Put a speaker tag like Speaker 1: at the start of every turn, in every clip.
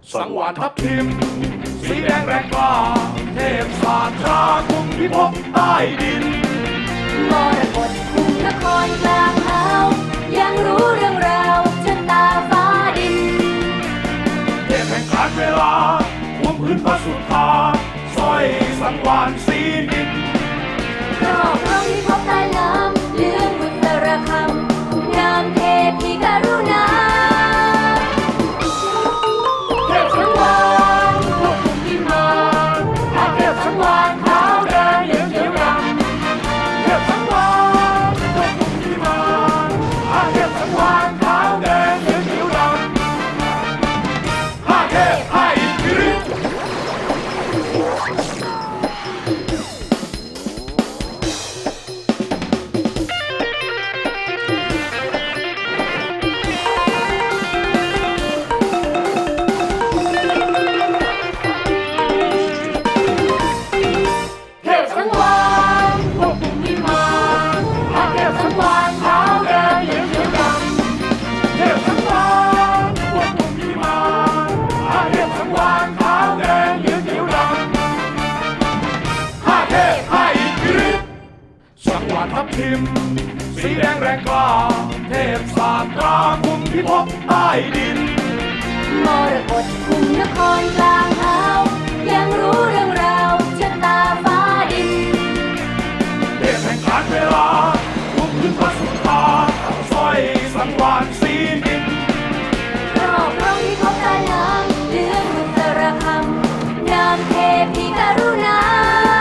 Speaker 1: สังวานทับทิมสีแดงแรงกล้าเทพศาสตราคุมพิภพใต้ดิน
Speaker 2: มรกตคุมนครกลางอ่าวยังรู้เรื่องราวชะตาฟ้าดิน
Speaker 1: เทพแห่งการเวลาห่วงพื้นพระสุธาสร้อยสังวานสีนิน
Speaker 2: ครอบครองพิภพใต้น้ำเลื่องบุตรคำงามเทพีกรุณาเทพสังวานพวกคุมพิมานเทพสังวานขาวแดงเหลืองเขียวดำ
Speaker 1: เทพสังวานพวกคุมพิมานเทพสังวานขาวแดงเหลืองเขียวดำห้าเทพห้าอิทธิฤทธิ์ทับทิมสีแดงแรงกล้าเทพศาสตราคุมพิภพใต้ดิน
Speaker 2: มรกตคุมนครกลางอ่าวยังรู้เรื่องราวชะตาฟ้าดิน
Speaker 1: เทพแห่งการเวลาคุมพื้นพระสุธาสร้อยสังวานสีนิน
Speaker 2: ครอบครองพิภพใต้น้ำเลื่องบุตรคำงามเทพีกรุณา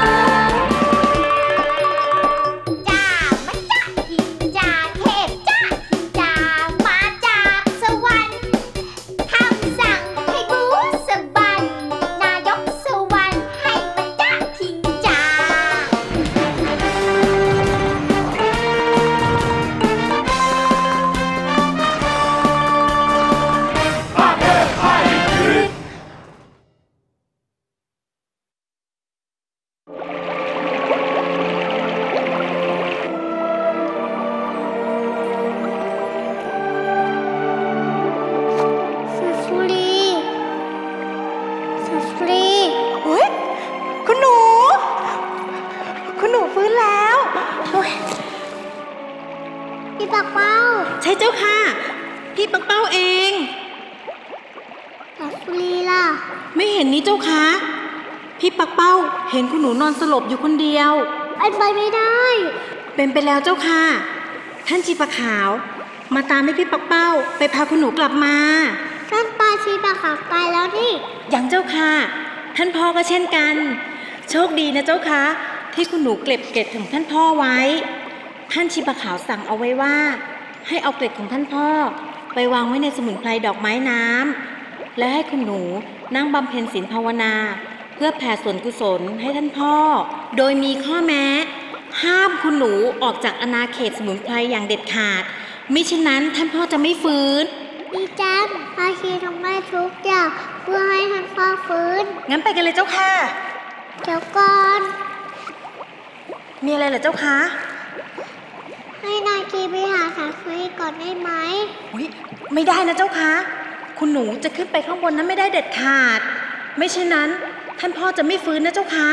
Speaker 3: พี่ปักเป้า
Speaker 4: ใช่เจ้าค่ะพี่ปักเป้าเอง
Speaker 3: แต่สุรีล่ะ
Speaker 4: ไม่เห็นนี่เจ้าค่ะพี่ปักเป้าเห็นคุณหนูนอนสลบอยู่คนเดียว
Speaker 3: เป็นไปไม่ได้
Speaker 4: เป็นไปแล้วเจ้าค่ะท่านชีปะขาวมาตามให้พี่ปักเป้าไปพาคุณหนูกลับมา
Speaker 3: ท่านป้าชีปะขาวตายแล้วนี่
Speaker 4: อย่างเจ้าค่ะท่านพ่อก็เช่นกันโชคดีนะเจ้าค่ะที่คุณหนูเก็บเกล็ดของท่านพ่อไว้ท่านชีปะขาวสั่งเอาไว้ว่าให้เอาเกล็ดของท่านพ่อไปวางไว้ในสมุนไพรดอกไม้น้ำและให้คุณหนูนั่งบำเพ็ญศีลภาวนาเพื่อแผ่ส่วนกุศลให้ท่านพ่อโดยมีข้อแม้ห้ามคุณหนูออกจากอาณาเขตสมุนไพรอย่างเด็ดขาดมิฉะนั้นท่านพ่อจะไม่ฟื้น
Speaker 3: ดีจังพาชีทำได้ทุกอย่างเพื่อให้ท่านพ่อฟื้น
Speaker 4: งั้นไปกันเลยเจ้าค่ะ
Speaker 3: เดี๋ยวก่อน
Speaker 4: มีอะไรเหรอเจ้าคะ
Speaker 3: ให้นาคีไปหาสามีก่อนได้ไหม
Speaker 4: ไม่ได้นะเจ้าคะคุณหนูจะขึ้นไปข้างบนนั้นไม่ได้เด็ดขาดไม่เช่นนั้นท่านพ่อจะไม่ฟื้นนะเจ้าคะ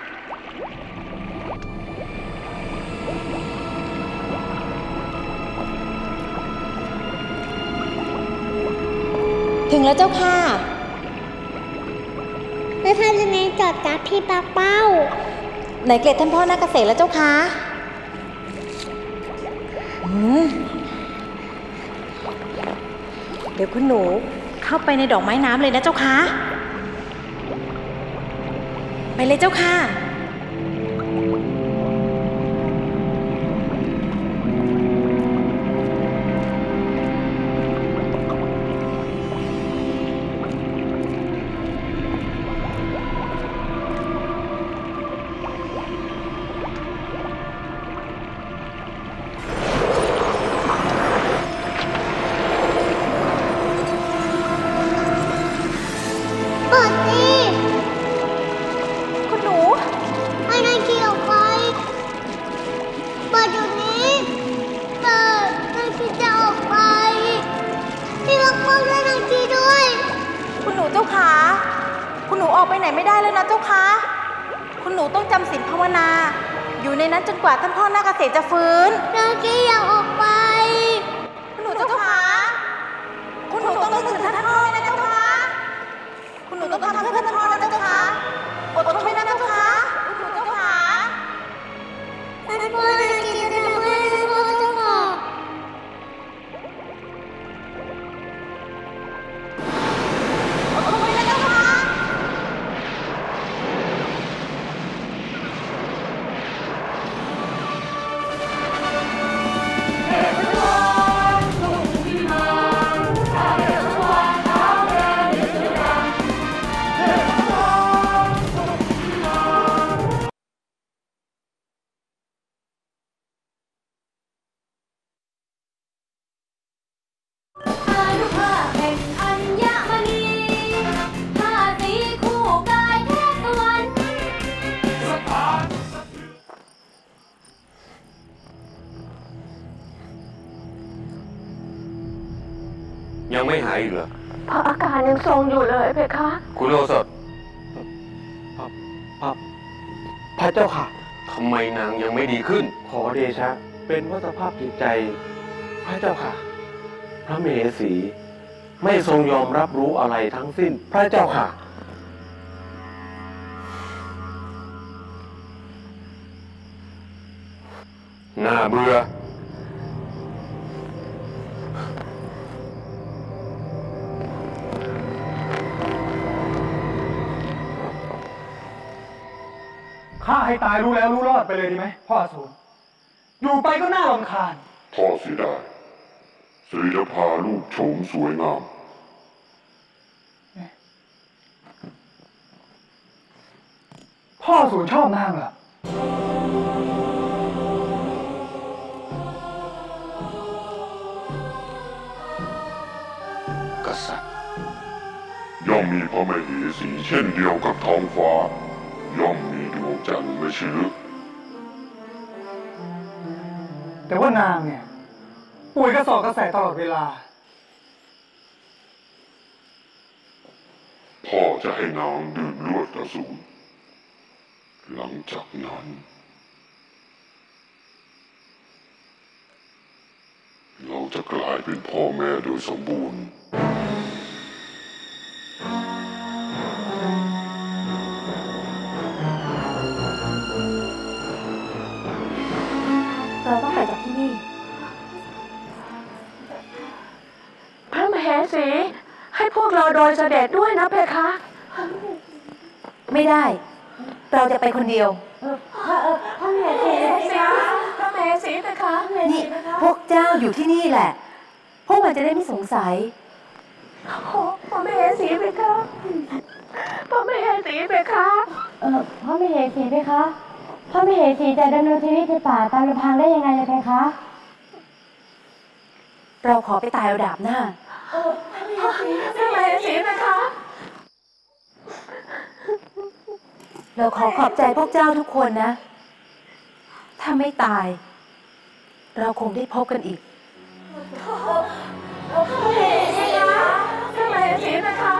Speaker 4: ถึงแล้วเจ้าค่ะ
Speaker 3: แล้วท่านจะเน้นจอดจับที่ปักเป้า
Speaker 4: ไหนเกล็ดท่านพ่อนาเกษตรแล้วเจ้าคะเดี๋ยวคุณหนูเข้าไปในดอกไม้น้ำเลยนะเจ้าคะไปเลยเจ้าค่ะเจ้าขาคุณหนูออกไปไหนไม่ได้เลยนะเจ้าคะคุณหนูต้องจำศีลภาวนาอยู่ในนั้นจนกว่าท่านพ่อนาคเกษตรจะฟื้น
Speaker 3: เราจะอยากออกไป
Speaker 4: คุณหนูเจ้าขาคุณหนูต้องนึกถึงท่านพ่อนะเจ้าคะคุณหนูต้องทำเพื่อท่านพ่อนะเจ้าคะอดทนไว้นะเจ้าคะคุณหนูเจ้าขา
Speaker 3: ท่านพ่อจะกินจะทำให้ท่านพ่อเจ้าค่ะ
Speaker 4: อดทนไว้นะเจ้าคะ
Speaker 1: ยังไม่หายอีกเหรอ
Speaker 2: พระอาการยังทรงอยู่เลยเพคะ
Speaker 1: คุณโอสถ
Speaker 5: พระเจ้าค่ะ
Speaker 1: ทำไมนางยังไม่ดีขึ้น
Speaker 5: ขอเดชะเป็นเพราะสภาพจิตใจพระเจ้าค่ะพระมเหสีไม่ทรงยอมรับรู้อะไรทั้งสิ้นพระเจ้าค่ะ
Speaker 1: น่าเบื่อ
Speaker 6: ฆ่าให้ตายรู้แล้วรู้รอดไปเลยดีไหมพ่ออสูรอยู่ไปก็น่ารำคาญ
Speaker 7: พ่อเสียดายสิริภาลูกโฉมสวยงาม
Speaker 6: พ่ออสูรชอบนางเหร
Speaker 7: อกษัตริย์ย่อมมีพระมเหสีเช่นเดียวกับท้องฟ้าย่อมมีดวงจันทร์ไม่ใช่หรือ
Speaker 6: แต่ว่านางเนี่ยป่วยกระสอบกระแสตลอดเวลา
Speaker 7: พ่อจะให้นางดื่มเลือดอสูรหลังจากนั้นเราจะกลายเป็นพ่อแม่โดยสมบูรณ์
Speaker 2: เราต้องไปจากที่นี่พระมเหสีให้พวกเราโดยเสด็จด้วยนะเพคะ
Speaker 4: ไม่ได้เราจะไปคนเดียว
Speaker 2: พระมเหสีพระมเหสีเพคะ
Speaker 4: นี่พวกเจ้าอยู่ที่นี่แหละพวกมันจะได้ไม่สงสัย
Speaker 2: พระมเหสีเพคะพระมเหสีเพคะ
Speaker 8: พระมเหสีเพคะพระมเหสีจะดำเนินชีวิตในป่าตามลำพังได้ยังไงเลยเพคะ
Speaker 4: เราขอไปตายเอาดาบหน้า
Speaker 2: พระมเหสีเพคะ
Speaker 4: เราขอขอบใจพวกเจ้าทุกคนนะถ้าไม่ตายเราคงได้พบกันอีก
Speaker 2: พระมเหสีคะพระมเหสีเพคะ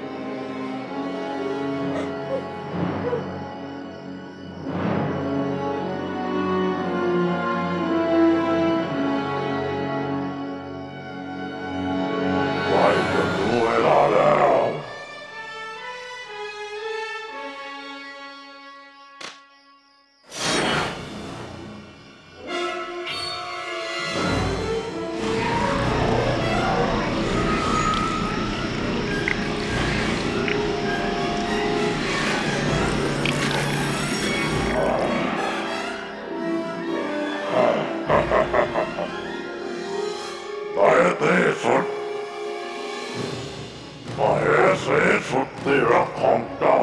Speaker 7: สุดที่รักของเจ้า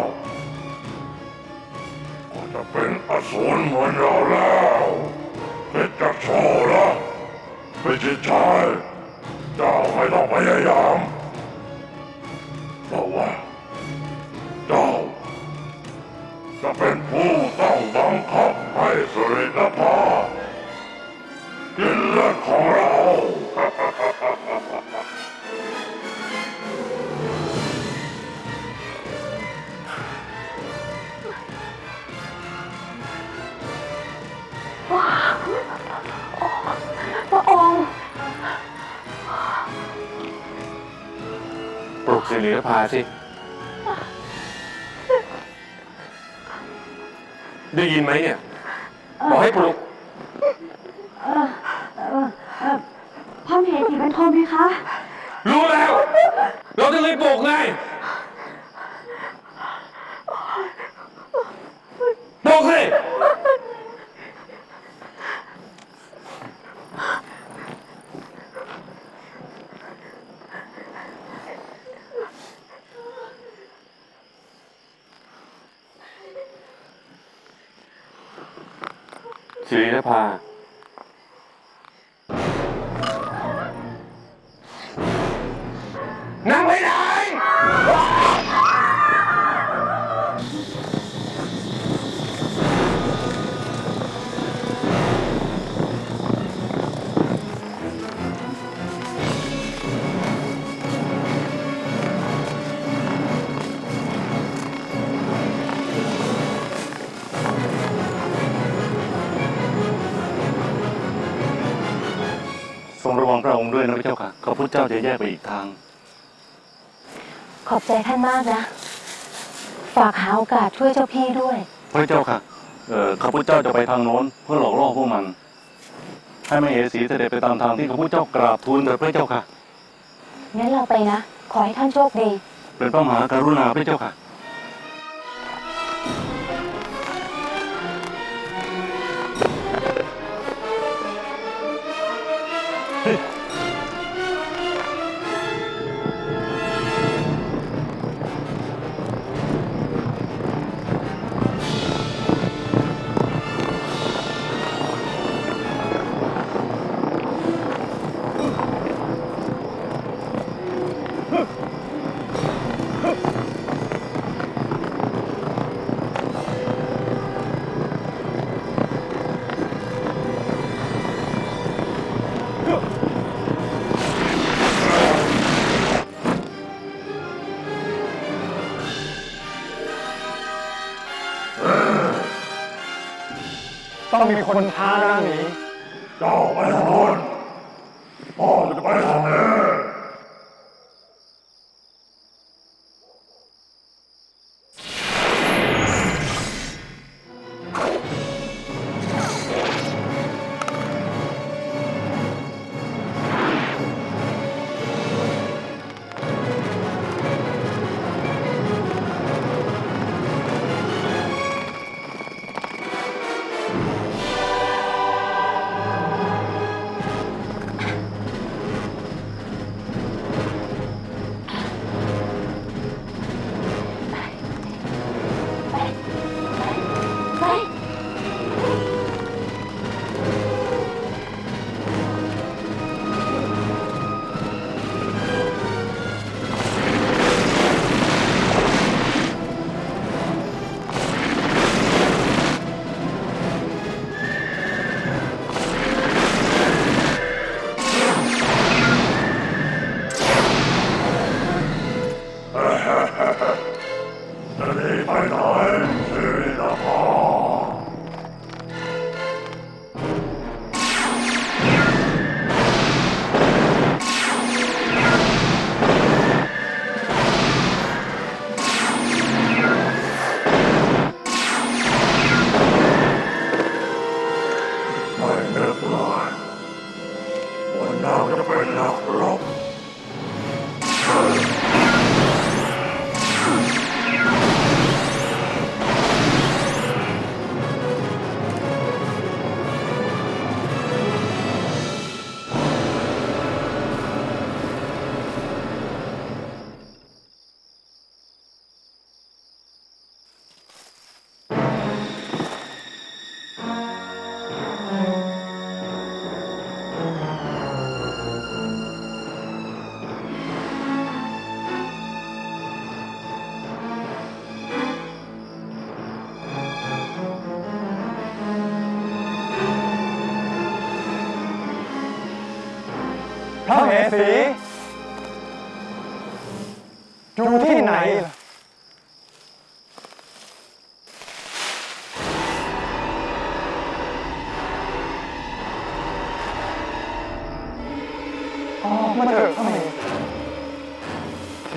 Speaker 7: ก็จะเป็นอสูรเหมือนเราแล้วเป็นจักรโชละไม่ใช่ชายเจ้าไม่ต้องพยายามเพราะว่าเจ้าจะเป็นผู้ต้องบังคับให้สิริภากินเลือดของเรา
Speaker 5: สิรินภาสิได้ยินไหมเนี่ยบอกให้ปลุก
Speaker 8: พ่อมเหสีบรรทมไหมคะ
Speaker 5: รู้แล้ว เราจะเลยปลุกไงปลุกสิสิรินภานั่งไปไหน
Speaker 9: ทรงระวังพระองค์ด้วยนะพระเจ้าค่ะข้าพุทธเจ้าจะแยกไปอีกทาง
Speaker 8: ขอบใจท่านมากนะฝากหาโอกาสช่วยเจ้าพี่ด้วย
Speaker 9: พระเจ้าค่ะข้าพุทธเจ้าจะไปทางโน้นเพื่อหลอกล่อพวกมันให้มเหสีเสด็จไปตามทางที่ข้าพุทธเจ้ากราบทูลเถิดพระเจ้าค่ะ
Speaker 8: งั้นเราไปนะขอให้ท่านโชคดี
Speaker 9: เป็นพระมหากรุณาพระเจ้าค่ะ
Speaker 6: ต้องมีคนพาร่างหนี
Speaker 7: เจ้าไปทางโน้นพ่อจะไปทางนี้
Speaker 6: พระมเหสีอยู่ที่ไหนล่ะออกมาเถอะพระมเหสี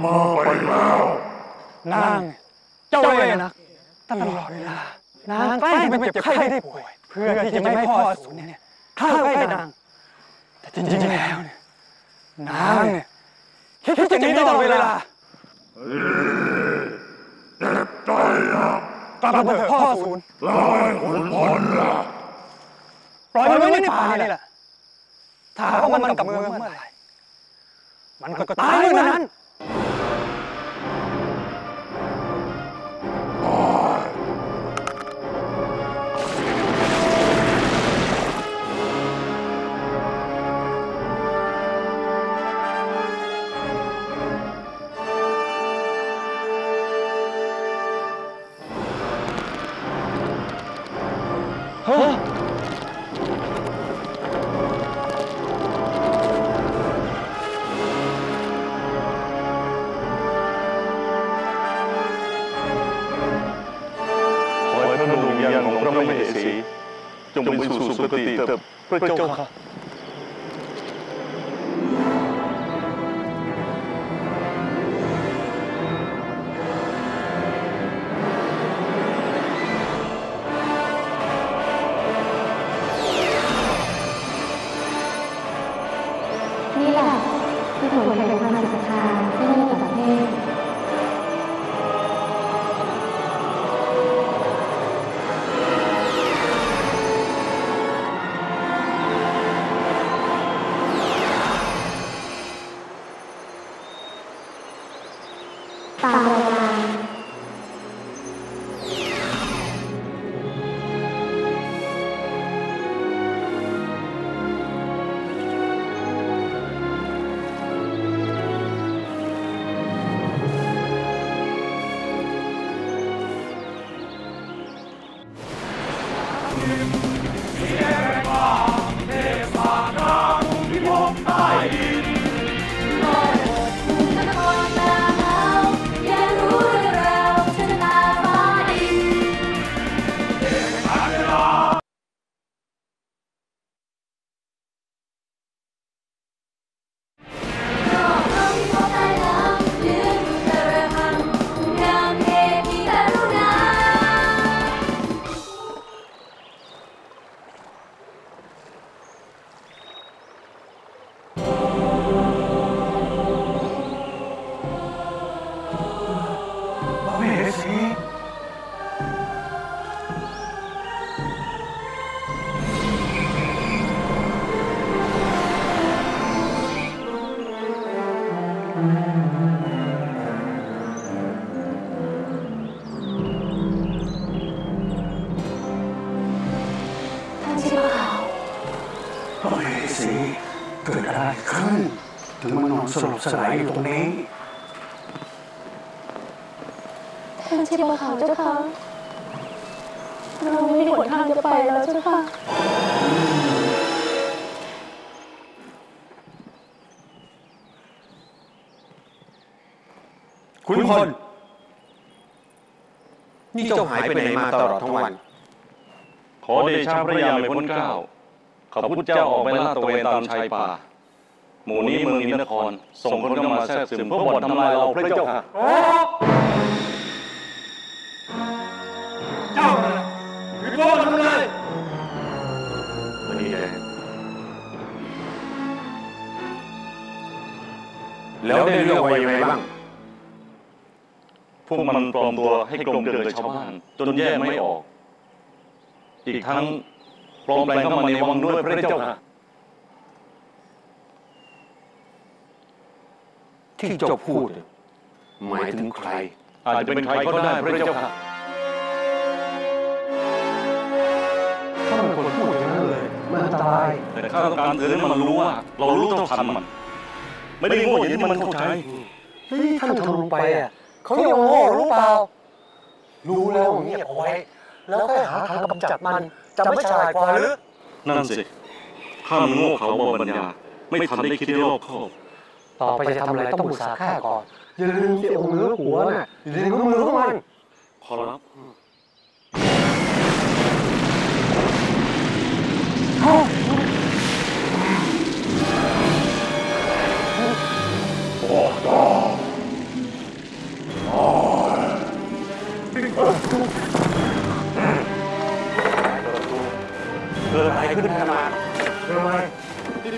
Speaker 7: มาไปแล้ว
Speaker 6: นางเจ้าเลยนะตลอดเวลานางใกล้จะเจ็บไข้ได้ป่วยเพื่อที่จะไม่ให้พ่ออสูรเนี่ยเข้าใกล้นางแต่จริงๆแล้วเนี่ยนางเนี่ยคิดอย่างนี้ตลอดเวลา
Speaker 7: เจ็บใจนะ
Speaker 6: กลับมาเถอะพ่ออสูร
Speaker 7: แล้วให้ขุนพลล่ะ
Speaker 6: ปล่อยมันไว้ในป่านี่แหละถ้าว่ามันกลับเมืองเมื่อไหร่มันก็ตายเมื่อนั้น
Speaker 9: จงไปสู่สุคติเถิดพระเจ้าค่ะ
Speaker 8: นี่แหละคือผลแห่งความศรัทธาที่มีต่อประเทศตามรายงานเกิดอะไรขึ้นถึงมานอนสลบสลายอยู่ตรงนี้ท่านชิบะขาวเจ้าค่ะเราไม่มีหนทางจะไปแล้วเจ้าค่ะ
Speaker 6: ขุนพลนี่เจ้าหายไปไหนมาตลอดทั้งวัน
Speaker 9: ขอเดชะพระยาไม่พ้นเกล้าข้าพุทธเจ้าออกไปลาดตระเวนตามชายป่าหมู่นี้เมืองนินครส่งคนเข้ามาแทรกซึมเพื่อบ่อนทำลายเราพระเจ้าค่ะ
Speaker 6: เจ้าคือตัวทำลาย
Speaker 5: วันนี้แล้วได้เรื่องไว้ยังไงบ้าง
Speaker 9: พวกมันปลอมตัวให้กลมเกลื่อนกับชาวบ้านจนแยกไม่ออกอีกทั้งปลอมแปลงเข้ามาในวังด้วยพระเจ้าค่ะ
Speaker 5: ที่เจ้าพูดหมายถึงใคร
Speaker 9: อาจจะเป็นใครก็ได้พระเจ้าค่ะ
Speaker 5: ถ้าเป็นคนพูดอย่างนั้นเลยมันอันตราย
Speaker 9: แต่ข้าต้องการเตือนให้มันรู้ว่าเรารู้เท่าทันมันไม่ได้โง่อย่างที่มันเข้าใจ
Speaker 5: ท่านทำลงไปเขายังโง่รู้เปล่ารู้แล้วเงียบเอาไว้แล้วค่อยหาทางกำจัดมันจะไม่ฉลาดกว่าหรือ
Speaker 9: นั่นสิข้ามันโง่เขาบ่ปัญญาไม่ทันได้คิดรอบคอบ
Speaker 5: ต่อไปจะทำอะไรต้องปรึกษาข้าก่อนอย่าลืมเสี่ยวเนื้อหัวน่ะอย่าลืมมือของมัน
Speaker 9: ขอรับ
Speaker 7: บอกต่อ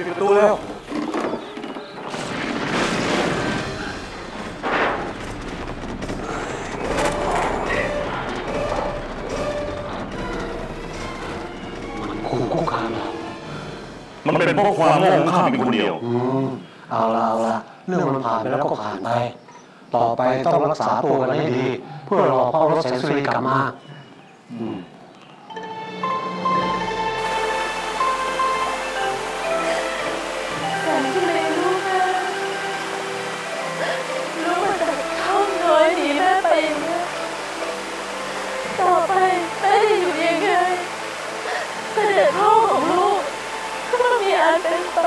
Speaker 5: ดประตูแล้วขู่คุกคามเรา
Speaker 9: มันเป็นเพราะความโง่ของข้าเป็นคนเดียว
Speaker 5: เอาละเรื่องมันผ่านไปแล้วก็ผ่านไปต่อไปต้องรักษาตัวกันให้ดีเพื่อรอพ่อรถแสงสุรีกลับมา
Speaker 8: ฉันจะไม่รู้นะรู้มาจากเข้าน้อยหนีแม่ไปนะต่อไปแม่จะอยู่ยังไงเสด็จพ่อของลูกก็ต้องมีอันเป็นไป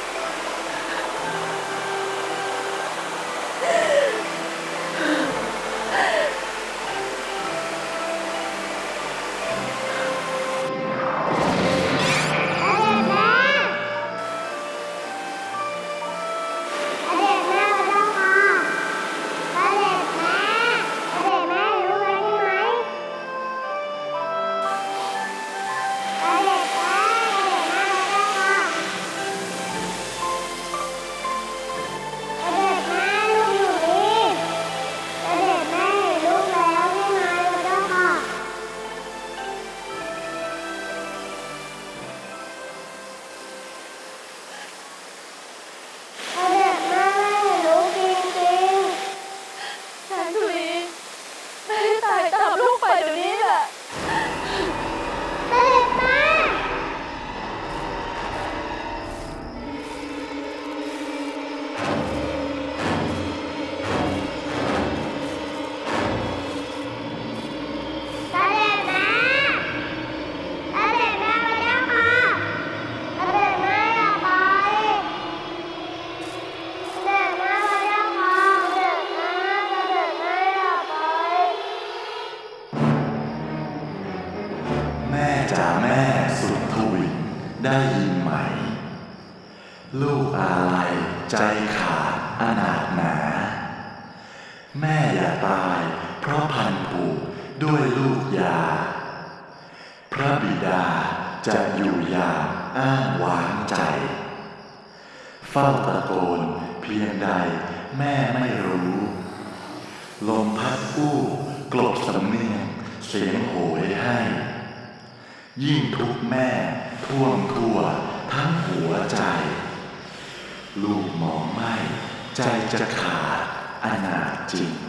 Speaker 7: ได้ยินไหมลูกอาลัยใจขาดอนาถหนาแม่อย่าตายเพราะพันผูกด้วยลูกยาพระบิดาจะอยู่อย่างอ้างว้างใจเฝ้าตะโกนเพียงใดแม่ไม่รู้ลมพัดอู้กลบสำเนียงเสียงโหยให้ยิ่งทุกแม่ท่วมทั่วทั้งหัวใจลูกมองไม่ใจจะขาดอนาถจริง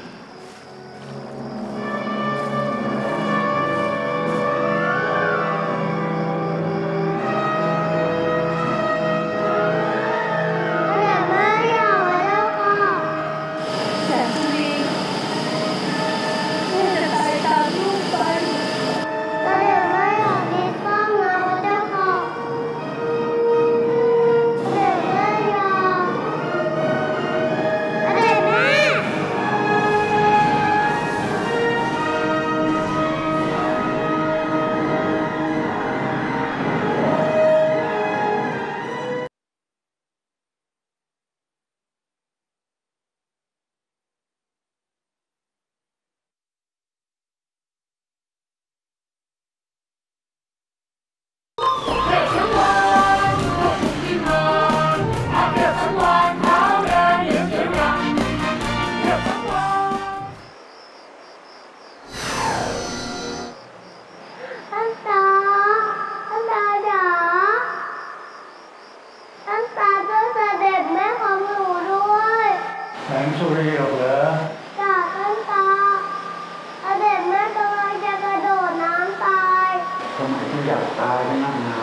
Speaker 6: แสงสุรีหรอกเหรอ
Speaker 3: จ้าท่านตาเสด็จแม่กำลังจะกระโดดน้ำตาย
Speaker 6: ทำไมถึงอยากตายกันนักหนา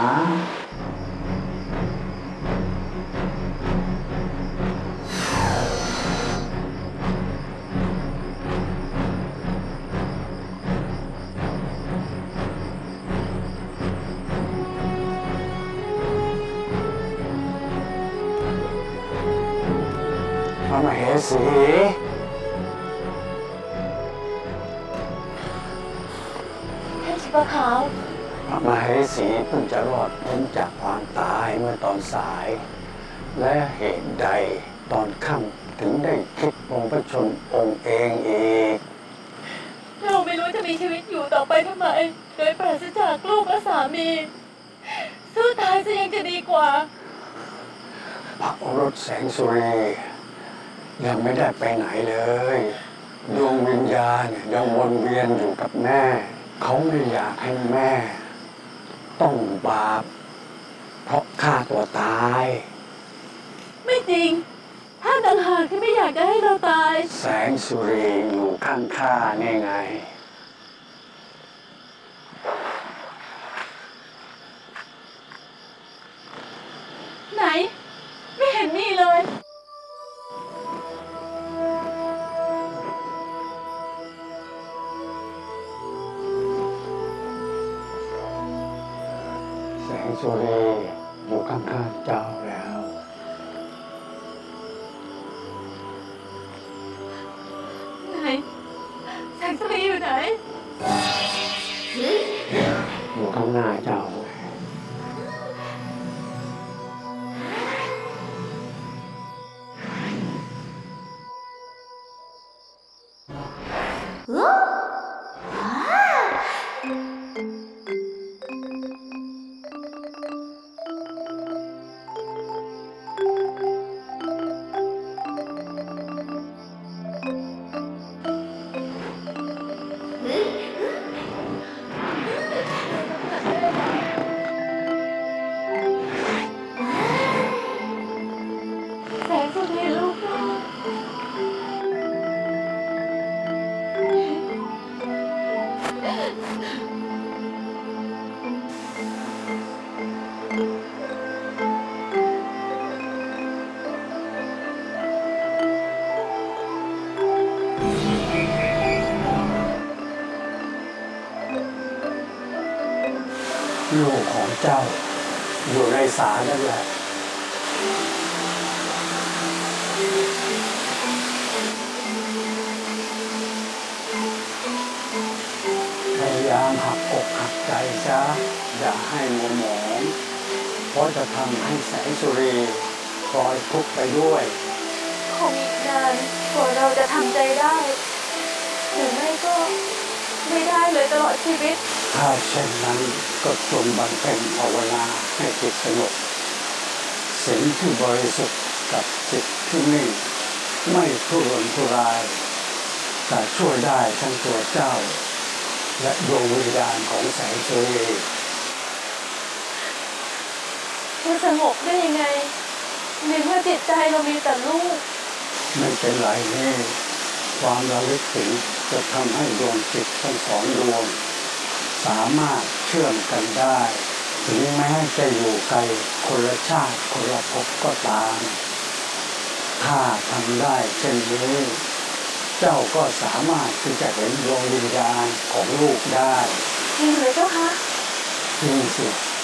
Speaker 6: พระมเหสี
Speaker 8: ท่านชิบะขาว
Speaker 6: พระมเหสีเพิ่งจะรอดพ้นจากความตายเมื่อตอนสายและเหตุใดตอนค่ำถึงได้คิดปรงพระชนม์องค์เองอีก
Speaker 8: เราไม่รู้จะมีชีวิตอยู่ต่อไปทำไมโดยปราศจากลูกและสามีสู้ตายซะยังจะดีกว่า
Speaker 5: ถแสงสุรียังไม่ได้ไปไหนเลยดวงวิญญาณยังวนเวียนอยู่กับแม่เขาไม่อยากให้แม่ต้องบาปเพราะฆ่าตัวตาย
Speaker 8: ไม่จริงท่านต่างหากที่ไม่อยากจะให้เราตาย
Speaker 5: แสงสุรีอยู่ข้างข้านี่ไง
Speaker 8: ไหน ไม่เห็นมีเลย
Speaker 5: แสงสุรีอยู่ข้างๆเจ้าแล้ว
Speaker 8: ไหนแสงสุรีอยู่ไหน
Speaker 5: อยู่ข้างหน้าเจ้า
Speaker 8: แสงสุรีลูกพ่อ
Speaker 5: ลูกของเจ้าอยู่ในศาลนั่นแหละพยายามหักอกหักใจซะอย่าให้มัวหมองเพราะจะทำให้แสงสุรีพลอยทุกข์ไปด้วย
Speaker 8: คงอีกนานกว่าเราจะทำใจได้หรือไม่ก็ไม่ได้เลยตลอดชีวิต
Speaker 5: ถ้าเช่นนั้นก็จงบำเพ็ญภาวนาให้จิตสงบศีลที่บริสุทธิ์กับจิตที่นิ่งไม่ทุรนทุรายแต่ช่วยได้ทั้งตัวเจ้าและดวงวิญญาณของแสงสุรี
Speaker 8: จะสงบได้ยังไงในเมื่อจิตใจเรามีแต่ลูก
Speaker 5: ไม่เป็นไรนี่ความระลึกถึงจะทำให้ดวงจิตทั้งสองดวงสามารถเชื่อมกันได้ถึงแม้จะอยู่ไกลคนละชาติคนละภพก็ตามถ้าทำได้เช่นนี้เจ้าก็สามารถที่จะเห็นดวงวิญญาณของลูกได้
Speaker 8: จริงเลยเจ้าคะ
Speaker 5: จริงสิ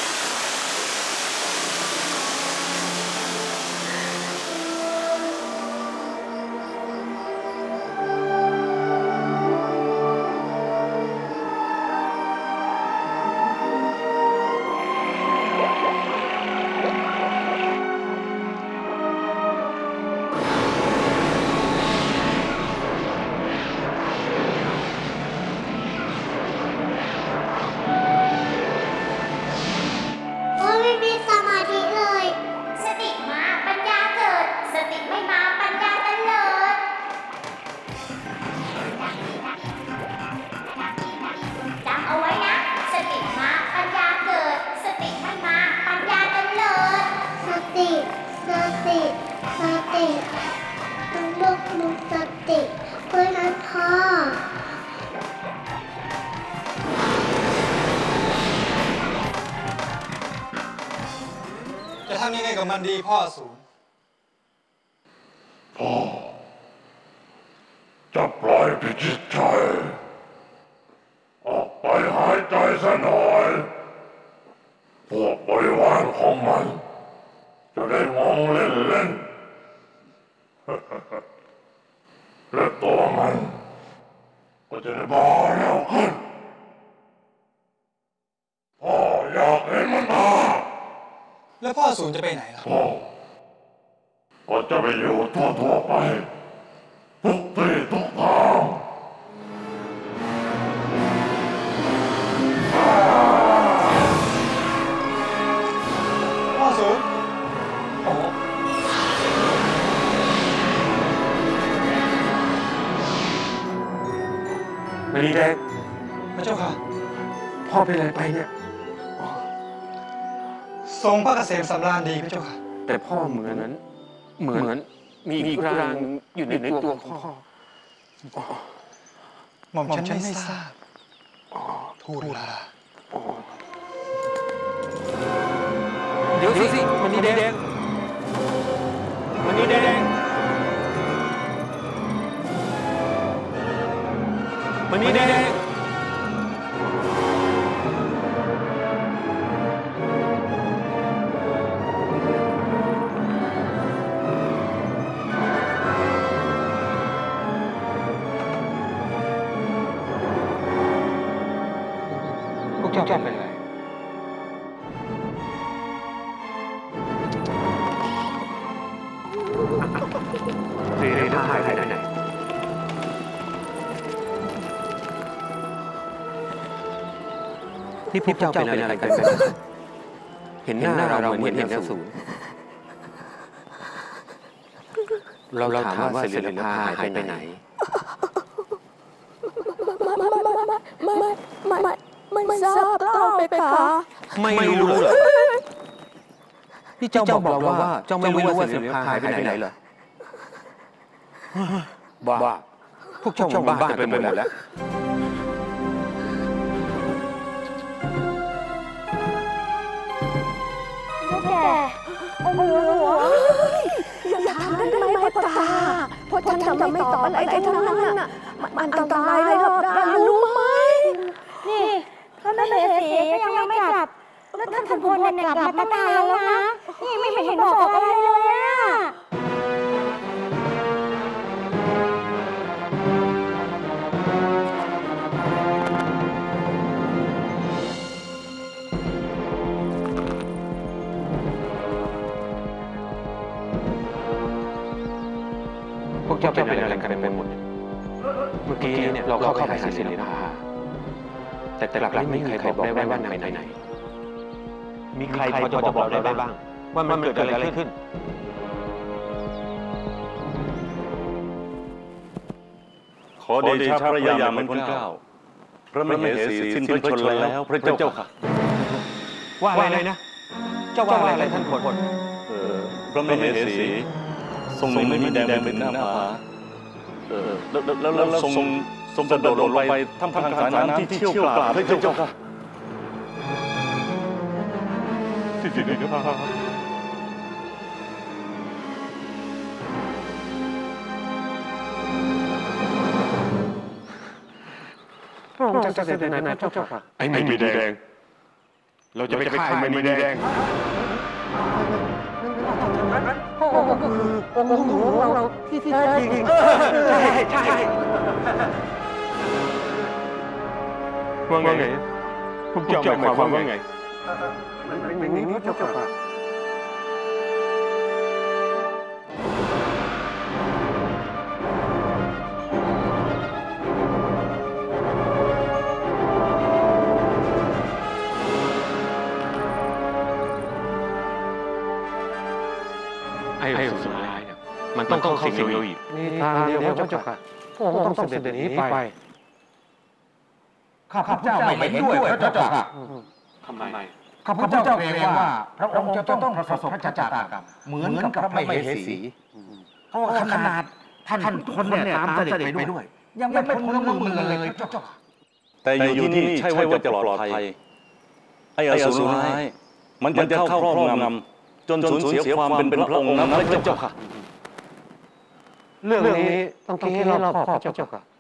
Speaker 6: จะทำยังไงกับมันดีพ่ออสูร
Speaker 7: พ่อจะปล่อยพิชิตชัยออกไปหายใจซะหน่อยพวกบริวารของมันจะได้มองเล่นๆ และตัวมันก็จะได้บ้าแล้วขึ้นพ่ออยากเห็นมันมา
Speaker 6: แล้วพ่ออสูรจะไปไหนล่ะ
Speaker 7: พ่อก็จะไปอยู่ทั่วไปทุกที่ทุกทาง
Speaker 6: พ่ออสูรณีแดงพระเจ้าค่ะพ่อเป็นอะไรไปเนี่ยทรงพระเกษมสำราญดีพระเจ้าค่ะแต่พ่อเหมือนมีอีกร่างอยู่ในตัวของพ่อหม่อมฉันไม่ทราบทูลลาเดี๋ยวสิมณีแดงมณีแดงมณีแดงพวกเจ้าเป็นไรเสียท่าไหนนี่พวกเจ้าเป็นอะไรกันเห็นหน้าเราเหมือนเห็นอสูรเราถามว่าศิลปะหายไปไหน
Speaker 8: ไม่ทราบเล่าไปค่ะ
Speaker 6: ไม่รู้เหรอที่เจ้าบอกเราว่าเจ้าไม่รู้ว่าศิลปะหายไปไหนเหรอบ้าพวกเจ้าบ้าไปหมดแล้ว
Speaker 8: อย่าทำได้ไหมพ่อตาเพราะฉันจะไม่ตอบอะไรทั้งนั้นน่ะมันอันตรายเลยหรอกนะรู้ไหม
Speaker 3: นี่ท่านเสถีก็ยังไม่กลับแล้วท่านขุนพลเนี่ยกลับมาตายแล้วนะนี่ไม่เห็นบอกอะไรเลยอะ
Speaker 6: พวกเจ้าเป็นอะไรกันไปหมดเมื่อกี้เนี่ยเราเข้าไปหาศิลปะแต่หลักๆไม่มีใครบอกได้ว่านางไปไหนมีใครพอจะบอกได้บ้างว่ามันเกิดอะไรขึ้น
Speaker 9: ขอเดชะพระยามันพ้นเกล้าพระมเหสีสิ้นพระชนแล้วพระเจ้าค่ะ
Speaker 6: ว่าอะไรนะเจ้าว่าอะไรท่านพล
Speaker 9: พระมเหสีทรงมณีแดงเป็นหน้าผาแล้วทรงกระโดดลงไปท่ามกลางสายน้ำที่เชี่ยวกราบพระเจ้าค่ะสิริภา
Speaker 6: พระองค์จะเสด็จไหนเจ้าค่ะไอ้มณีแดงเราจะไปฆ่าไอ้มณีแดงพระองค์ก็คือองค์หลวงเราที่แท้จริงใช่ว่าไงพวกเจ้าหมายความว่าไงมันเป็นอย่างนี้เจ้าค่ะไอ้สุดท้ายเนี่ยมันต้องเข้าสิงเราอีกนี่ทางเดียวเจ้าค่ะพระองค์ต้องเสด็จหนีไปข้าพเจ้าไม่เห็นด้วยพระเจ้าค่ะทำไมข้าพเจ้าเกรงว่าพระองค์จะต้องประสบพระชะตากรรมเหมือนกับพระมเหสีเพราะขนาดท่านคนเนี่ยตามเสด็จไปด้วยยังไม่พ้นมือเลยพระเจ้าค่ะ
Speaker 9: แต่อยู่ที่นี่ใช่ว่าจะปลอดภัยไอ้อสูรร้ายมันจะเข้าครอบงำจนสูญเสียความเป็นพระองค์นั้นพระเจ้าค่ะ
Speaker 6: เรื่องนี้ต้องคิดให้รอบคอบเจ้าค่ะ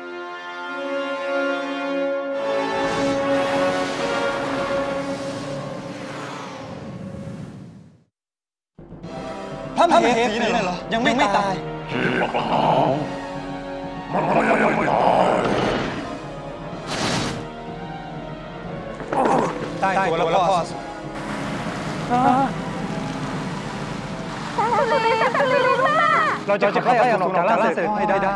Speaker 6: พระมเหสีเนี่ยเหรอยังไม่ตาย
Speaker 7: ชีพขาวมันก็ยังไม่ตาย
Speaker 6: ใต้ตัวแล้วพ่อเราจะให้อสูรล่าเสร็จให้ได้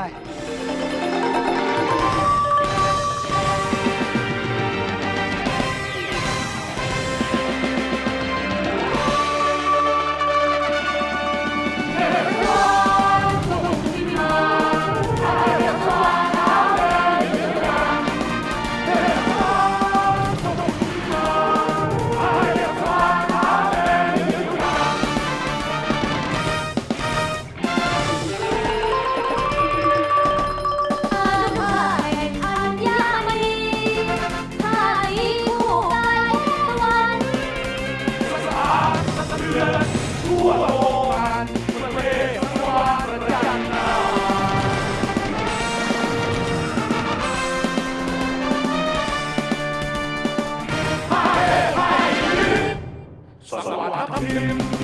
Speaker 1: ทั่วโลกกันประเทศสังวานประจันนาสวัสดิ์ทัพทิม